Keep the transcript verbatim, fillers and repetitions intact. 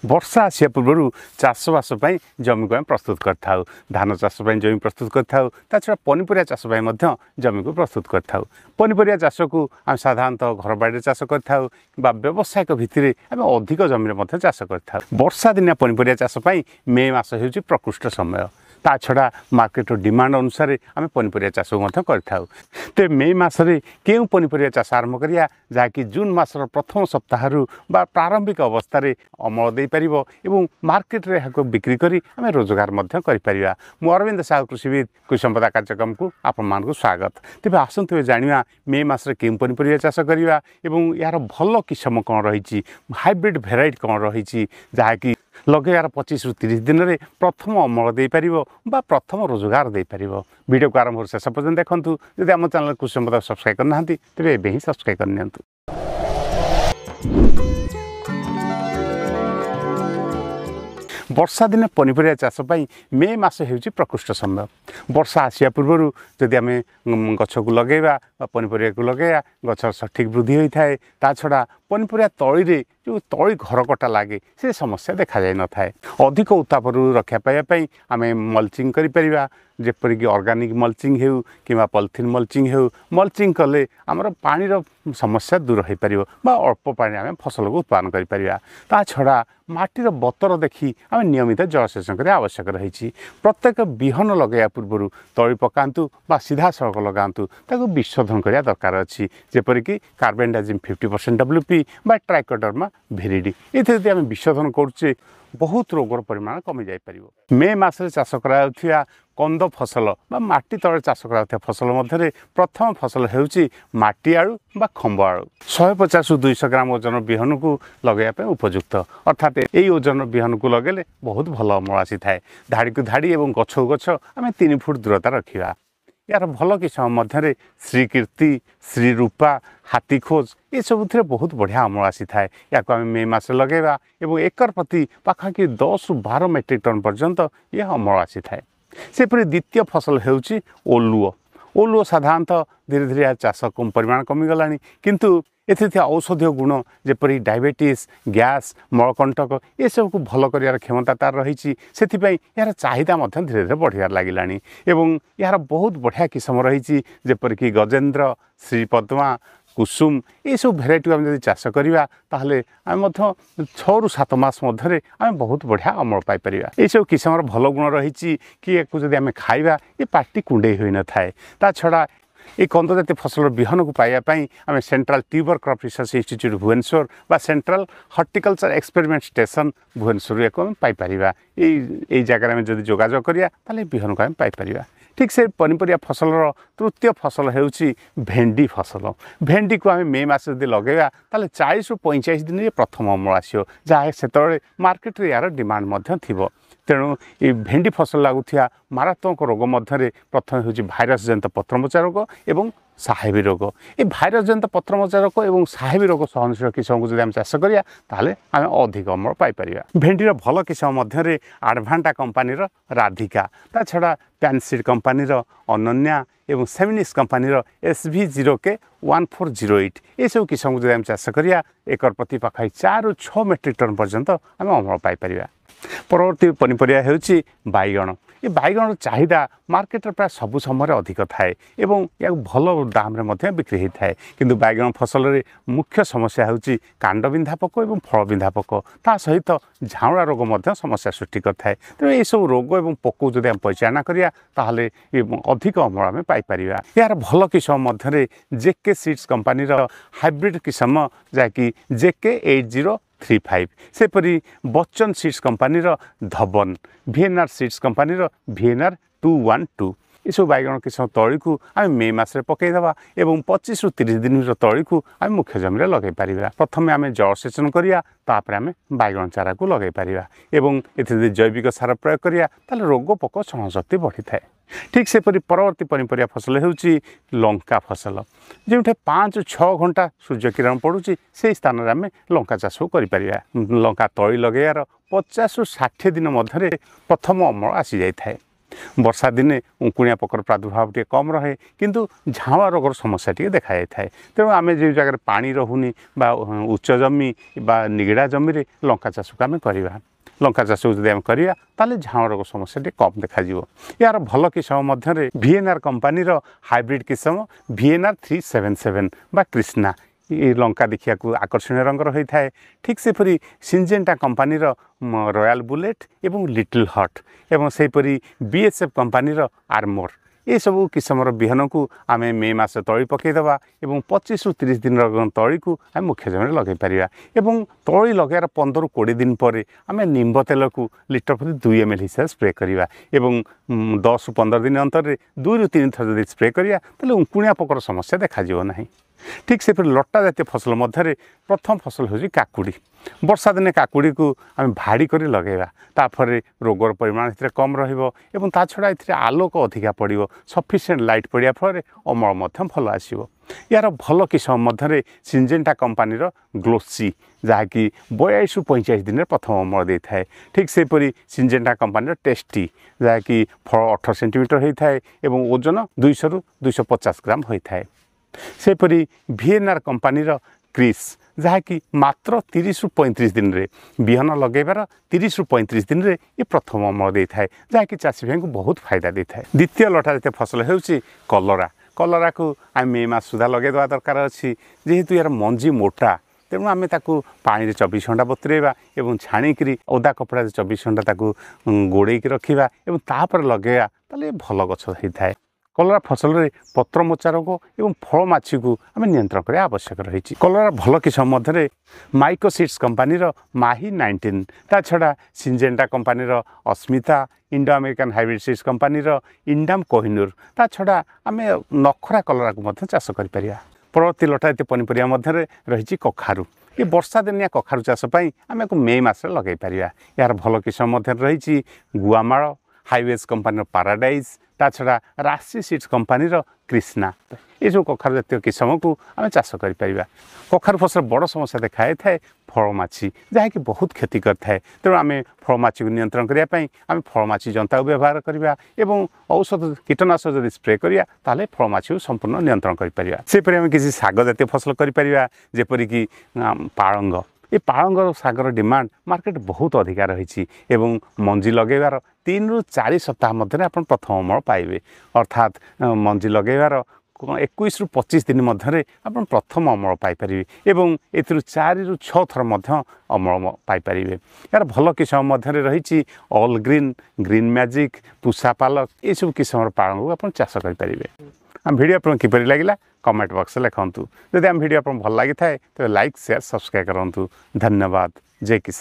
वर्षा आसिया पूर्व चाषबास जमी को प्रस्तुत करूँ धान चाष जमी प्रस्तुत करूँ ता छड़ा पनीपरिया चाष जमी को प्रस्तुत करूँ पनीपरिया चाष को आम साधारणतः घर बाड़ी चाष करूँ व्यावसायिक भित्ति आम अधिक जमी चाष करूँ वर्षा दिनिया पनीपरिया चाष मे मास हो प्रकृष्ट समय ता छड़ा मार्केट डिमांड अनुसार आम पनीपरिया चाष करूँ तो मे मसरे क्यों पनीपरिया चाष आरंभ करिया जहाँकि जून मासर प्रथम सप्ताह बा प्रारंभिक अवस्था अमल दे पारिबो एवं मार्केट रे हाको बिक्री करी आम रोजगार करिपारिबा। मु अरविंद साहु कृषिविद कृषि संपदा कार्यक्रम को आपण मानकु स्वागत। तेबे आसंतु जानिया मे मासरे केम पनीपरिया चाष करिवा एवं यार भल किस्म कौन रही हाइब्रिड भेराइटी कौन रही जहाँकि लगेयार पच्चीस रु तीस दिन में प्रथम अमल दे पारिबो बा प्रथम रोजगार दे पारिबो। वीडियो को आरंभ शेष पर्यंत देखंतु। यदि आम चैनल कृषि संपदा सब्सक्राइब करना तेरे एबे ही सब्सक्राइब करनियंतु। वर्षा दिने पनीपरिया चाष मे मास होउछि प्रकृष्ट समय। वर्षा आसिया पूर्व जदि आम गछ को लगेगा पनीपरिया को लगेगा गछ सठिक वृद्धि होता है ता छड़ा पनीपरिया तली रे जो तली घर कटा लगे से समस्या देखा जाए न थाए। अधिक उत्ताप रक्षा पाइबा आम मल्चिंग करिपरिबा जेपरिक ऑर्गेनिक मल्चिंग हो कि पॉलिथीन मल्चिंग हो मल्चिंग कले आमर पानीर समस्या दूर हो पार बा अल्प पानी आम फसल को उत्पादन करिपरिबा। ता छड़ा माटीर बतर देखी आम नियमित जलसेचन करने आवश्यक रही। प्रत्येक बिहन लगे पूर्व तली पकातु बा सीधा सड़क लगातु ताको विशोधन करने दरकार अच्छी जेपरिक कार्बेंडाजिम फिफ्टी परसेंट डब्ल्यूपी बा ट्राइकोडर्मा भेरिडी ये आम विशोधन करुचे बहुत रोगर परिमाण कमी जाई परिबो। मे मासरे चाष करा कंद फसल बा माटी तले चाष करा फसल मध्य प्रथम फसल हेउची माटी आलू बा खंब आलू शहे पचास दुई सौ ग्राम ओजन बिहन को लगे उपयुक्त अर्थात यही ओजन बिहन को लगेले बहुत भल अमल आसी थाए। धाड़ी को धाड़ी और गछ को गछ आम तीन फुट दूरता रखा। यार भल किस्म मध्य श्रीकीर्ति श्रीरूपा हाथी खोज ये सब बहुत बढ़िया अमल आसी थाए। या आम मे मास लगेगा और एकर प्रति पाखापाखि दस रु बार मेट्रिक टन पर्यंत यह अमल आसी थाए। सेपरि द्वितीय फसल हेउची ओलुओ। ओलुओ साधारणतः धीरे धीरे चाष कम परिमाण कमिगला किंतु एथि औषधीय गुण जेपरी डायबिटीज गैस मलकंटक ये सब को भल कर क्षमता तार रही यार चाहिदा धीरे धीरे बढ़ियार लगिलानी एवं यार बहुत बढ़िया किस्म रही जेपरिक गजेन्द्र श्रीपद्मा कुसुम ये सब भेराइटी आम जब चाष करवा ताहले आम छः रु सात मास मध्य आम बहुत बढ़िया अमल पाइपर। ये सब किस्म भल गुण रही कि एक जब आम खाइबा ये पार्टी कुंडे हो न थाए। ता छड़ा ये कंद जातीय फसल बिहन को पाइबापी आम Central Tuber Crop Research Institute Bhubaneswar बा Central Horticulture Experiment Station Bhubaneswar को आम पाइपर। यही जगह में जब जोगाजोग करिया ताले बिहन को आम पाइपर। ठीक से पनीपरिया फसल तृतीय फसल हेउची भेंडी फसल। भेंडी को आम मे मास जब लगेगा ताले चालीस रु पैंचाश दिन प्रथम अमल आसो जहाँ से मार्केट रे यार डिमांड मध्य थिबो। तेणु ये भेंडी फसल लगुवा मारात्मक रोग मध्य प्रथम हूँ भाइरस जनित पत्रमोचा रोग एवं साहेबी रोग। ये भाइरस जनित पत्रमोचा रोग और साहेबी रोग सहनशील किस्म को जब आम चाष करिया ताले आम अधिक अमल पाइपर। भेंडीर भल किस्म मध्य आडभांटा कंपानी राधिका ता छड़ा पैनसीड कंपानी अनन्या एवं Seminis company S V zero K one four zero eight ये सब किस्म को जब आम चाष करिया एकर प्रति पाखाई चार रु छः मेट्रिक टन पर्यंत आम अमल पाइपर। परवर्ती पनीपरिया हेउची बाइगण। ये बाइगण चाहिदा मार्केट प्राय सबु समय अधिक थाए एवं या भल दाम रे मध्य बिक्री होता है किंतु बाइगण फसल रे मुख्य समस्या होउची कांड बिंधा पोक एवं फल बिंधा पोक ता सहित झाउड़ा रोग मध्य समस्या सृष्टि करथाए। तेणु ये सब रोग एवं पोक जदि आम परिचालना करिया ताहले अधिक अमल आम पाइपरिया। यार भल किस्म मध्य जेके सीड्स कंपानी हाइब्रिड किस्म जहाँकि JK eight zero three five सेपरी बच्चन सीड्स कंपानी धवन VNR seeds company VNR two one two ये सब बैगण किस्म तली को आम मे मसरे पकईदे एवं पच्चीस रु तीस दिन तली को आम मुख्य जमी लगे पार। प्रथम आम जलसेचन करिया तापर आम बैगण चारा को लगे पार एवं ए जैविक सार प्रयोग करिया ताले रोग पोक सहनशक्ति बढ़ी थाए। ठीक सेपरी परवर्ती पनीपरिया फसल हेउची लंका फसल जो पाँच छः घंटा सूर्य किरण पड़ुची से स्थान में आम लंका चाष करिपरिया। लंका तली लगेयार पचास रु षाठी दिन मध्य प्रथम अमल आसी जाए। वर्षा दिने उंकुणिया पोकर प्रादुर्भाव टे कम रहे किंतु झावा रोगर समस्या टे देखा जाए तेणु आम जो जगह पानी रहुनी बा उच्च जमी बा निगड़ा जमी रे लंका चाष को आम करवा लंका चाष को जब करिया ताले झावा रोग समस्या टे कम देखा जिवो यार भल किसम मध्य वीएनआर कंपनी हाइब्रिड किसम वीएनआर थ्री सेवेन सेवेन बा कृष्णा ये लंका देखा आकर्षणीय रंगर होता है ठीक सेपरी सिंजेंटा कंपनी रॉयल बुलेट एवं लिटिल हट एवं सेपरी बीएसएफ कंपनी आर्मोर ये सब किसम विहन को आम मे मास तली पकईदवा और पच्चीस रु तीस दिन तली को आम मुख्य जमी लगे पार और तली लगार पंद्रह कोड़े दिन पर आम निम्ब तेल को लिटर प्रति दुई एम एल हिसाब स्प्रे करवा और दस रु पंद्रह दिन अंतर दुई रु तीन थर जब स्प्रे करिया ताले उंकुणिया पोकर समस्या देखा ना ठीक से लटा जातीय फसल मध्य प्रथम फसल हूँ काकुड़ी वर्षा दिने काकुड़ी को आम भाड़ी कर लगेगा तापर रोगर परिमाण ए कम रहा ता छड़ा ए आलोक अधिका पड़ो सफिसीयंट लाइट पड़ा फल अमल भल आसो यार भल किसम मध्य सिंजेंटा कंपनी ग्लोसी जहाँकि बयालीस रु पैंचाश दिन प्रथम अमल देता है ठीक सेपरी सिंजेंटा कंपनी टेस्टी जहाँकि फल अठर सेंटीमीटर होता है और ओजन दुईश रु दुईश पचास ग्राम होता है सेपरी वीएनआर कंपनी क्रिस जहाँकि मात्र तीस रु पैंतीस दिन रे बिहन लगेबार तीस रु पैंतीस दिन रे ये प्रथम अमल देता है जहाँकि चाषी भाई को बहुत फायदा देता है द्वितीय लटा जातीय फसल होउछि कलरा कलरा को आम मे मास सुधा लगेदेवा दरकार अच्छी जेहेतु यार मंजी मोटा तेणु आम पानी चौबीस घंटा बतुरेवा और छाणिक ओदा कपड़ा चौबीस घंटा गोड़े रखा और तापर लगेगा ताले भल गछ होता है कलरा फसल रे पत्र मोचा रोग और फल माछी को आम नियंत्रण करने आवश्यक रही कलरा भल किसम मध्य माइकोसीड्स कंपनी माही नाइंटीन ता छड़ा Syngenta company Asmita Indo American hybrid seeds company Indam Kohinoor ता छड़ा आम नखरा कलरा को चाष कर परवर्ती लटायती पनीपरिया मध्य रही कखारू ये वर्षा दिनिया कखारू चाष आम मे मास लगे पार यार भल किसम मध्य रही गुआमाड़ हाईवेज कंपनी पैराडाइज ता छड़ा राशि सीड्स कंपनी कृष्णा ये जो कखारू जातीय किसम को आम चाष कर कखारू फसल बड़ समस्या देखा था फलमाछी जहाँकि बहुत क्षति करता है तेणु आम फलमाछी को नियंत्रण करने आम फलमाछी जंता व्यवहार करवा और औषध कीटनाशक जब स्प्रे करिया ताले फलमाछी को संपूर्ण नियंत्रण कर सेपरि आम किसी साग जातीय फसल करपरिक पालंग ये पालंगर सागर डिमांड मार्केट बहुत अधिका रही एवं मंजी लगेबार तीन रु चार सप्ताह मध्य आप प्रथम अमल पाइबे अर्थात मंजी लगेबार इक्कीस रु पच्चीस दिन मध्य आप प्रथम अमल पाइपर एवं ए चार रु छः थर मध्य अमल पाइपर यार भल किसम मध्य रही all green green magic Pusa पालक ये सब किसम पालंग को आप चाष करेंगे आम भिडियो आप किपर लगे कमेंट बॉक्स लिखु जदि आम भिडियो आप भल लगी था तो लाइक शेयर सब्सक्राइब करूँ धन्यवाद जय किसान।